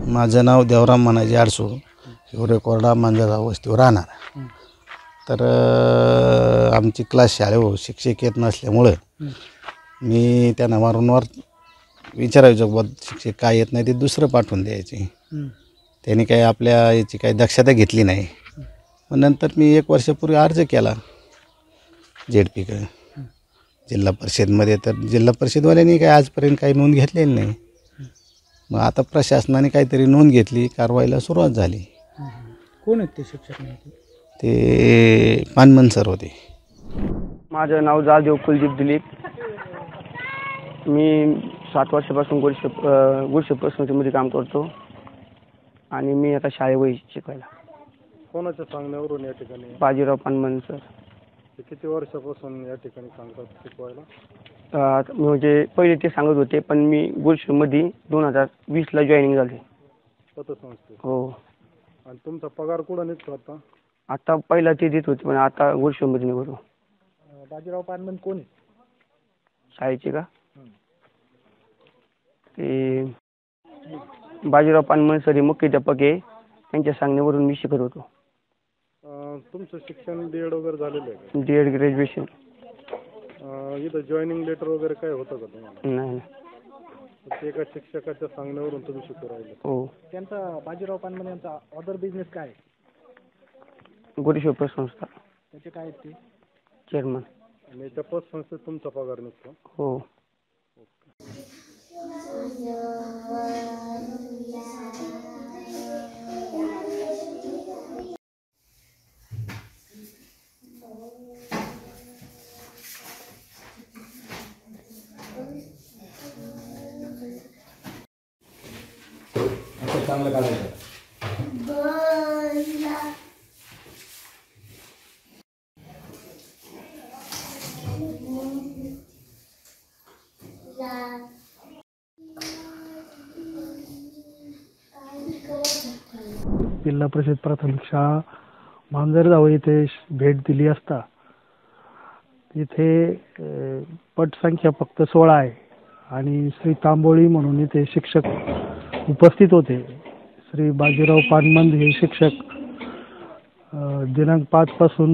माझं नाव देवराम मनाजी आडसू, हिवरे कोरडा मांजरगाव वस्तीवर राहणार. तर आमची क्लास शाळेवर शिक्षक येत नसल्यामुळं मी त्यांना वारंवार विचारायचो बा शिक्षक काय येत नाही ते दुसरं पाठवून द्यायचे. त्यांनी काही आपल्या याची काही दक्षता घेतली नाही. मग नंतर मी 1 वर्षापूर्वी अर्ज केला झेडपीकडे जिल्हा परिषदमध्ये. तर जिल्हा परिषदवाल्यांनी काही आजपर्यंत काही नोंद घेतलेली नाही. मग आता प्रशासनाने काहीतरी नोंद घेतली, कारवाईला सुरुवात झाली. कोण आहेत ते शिक्षक? ते पानमन सर होते. माझं नाव जाधव कुलदीप दिलीप. मी 7 वर्षापासून गुडशे प्रसंगीमध्ये काम करतो आणि मी आता शाळेवर शिकवायला. कोणाच्या सांगण्यावरून या ठिकाणी? बाजीराव पानमन सर. किती वर्षापासून या ठिकाणी सांगतात शिकवायला? म्हणजे पहिले ते सांगत होते, पण मी गुडशेमध्ये 2020ला जॉईनिंग झाले. पतसंस्थे? हो. आणि तुमचा पगार कुठं निघतो आता? आता पहिला ते देत होते, पण आता गुडशेमध्ये निघतो. बाजीराव पानमन कोण आहे? शाळेचे का? ते बाजीराव पानमन सर हे मुख्याध्यापक आहे. त्यांच्या सांगण्यावरून मी शिकत होतो. तुमचं शिक्षण D.Ed वगैरे झालेलं आहे? D.Ed graduation. इथं जॉईनिंग लेटर वगैरे काय होतं का तुम्हाला? नाही. ते एका शिक्षकाच्या सांगण्यावरून तुम्ही शिकू राहिले? हो. त्यांचा बाजीराव पानमन यांचा अदर बिझनेस काय आहे? गुडशे पतसंस्था. त्याचे काय आहेत ते? चेअरमन. आणि त्या पतसंस्थेत तुमचा पगार निघतो? हो. चांगलं काढायचं. जिल्हा परिषद प्राथमिक शाळा मांजरगाव येथे भेट दिली असता इथे पटसंख्या फक्त 16 आहे आणि श्री तांबोळी म्हणून इथे शिक्षक उपस्थित होते. श्री बाजीराव पानमन हे शिक्षक दिनांक 5 पासून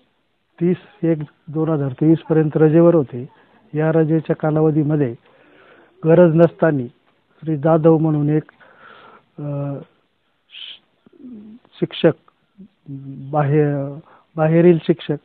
30/1/2023 पर्यंत रजेवर होते. या रजेच्या कालावधीमध्ये गरज नसताना श्री जाधव म्हणून एक शिक्षक बाहेरील शिक्षक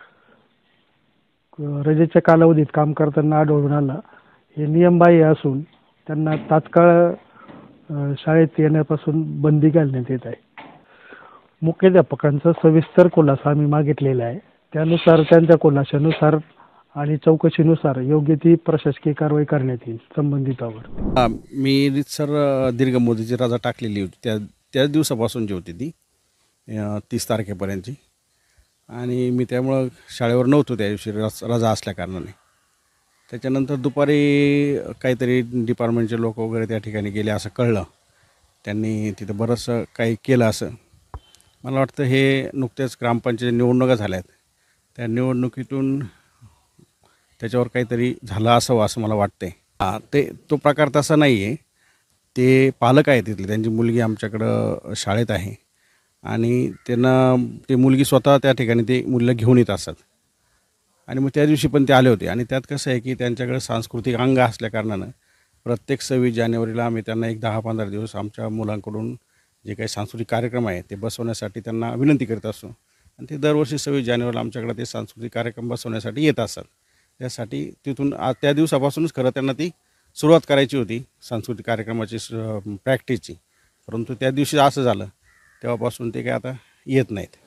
रजेच्या कालावधीत काम करताना आढळून आला. हे नियमबाह्य असून त्यांना तात्काळ शाळेत येण्यापासून बंदी घालण्यात येत आहे. मुख्याध्यापकांचा सविस्तर खुलासा आम्ही मागितलेला आहे. त्यानुसार त्यांच्या खुलाशानुसार आणि चौकशीनुसार योग्य ती प्रशासकीय कारवाई करण्यात येईल संबंधितावर. मी रीतसर दीर्घ मुदतीची रजा टाकलेली होती. त्याच दिवसापासूनची होती ती 30 तारखेपर्यंतची. आणि मी त्यामुळं शाळेवर नव्हतो त्या दिवशी रजा असल्याकारणाने. त्याच्यानंतर दुपारी काहीतरी डिपार्टमेंटचे लोक वगैरे त्या ठिकाणी गेले असं कळलं. त्यांनी तिथं बरंचसं काही केलं असं. मला वाटतं हे नुकतेच ग्रामपंचायत निवडणुका झाल्या आहेत. त्या निवडणुकीतून त्याच्यावर काहीतरी झालं असावं असं मला वाटतंय. तो प्रकार तसा नाही आहे. ते पालक आहे तिथले, त्यांची मुलगी आमच्याकडं शाळेत आहे आणि त्यांना ते मुलगी स्वतः त्या ठिकाणी ते मुलीला घेऊन येत असतात. आणि मग त्या दिवशी पण ते आले होते. आणि त्यात कसं आहे की त्यांच्याकडे सांस्कृतिक अंग असल्याकारणानं प्रत्येक 26 जानेवारीला आम्ही त्यांना एक 10-15 दिवस आमच्या मुलांकडून जे काही सांस्कृतिक कार्यक्रम आहे ते बसवण्यासाठी त्यांना विनंती करत असतो. आणि ते दरवर्षी 26 जानेवारीला आमच्याकडे ते सांस्कृतिक कार्यक्रम बसवण्यासाठी येत असतात. त्यासाठी तिथून त्या दिवसापासूनच खरं त्यांना ती सुरुवात करायची होती सांस्कृतिक कार्यक्रमाची प्रॅक्टिसची. परंतु त्या दिवशी असं झालं तेव्हापासून ते काय आता येत नाहीत.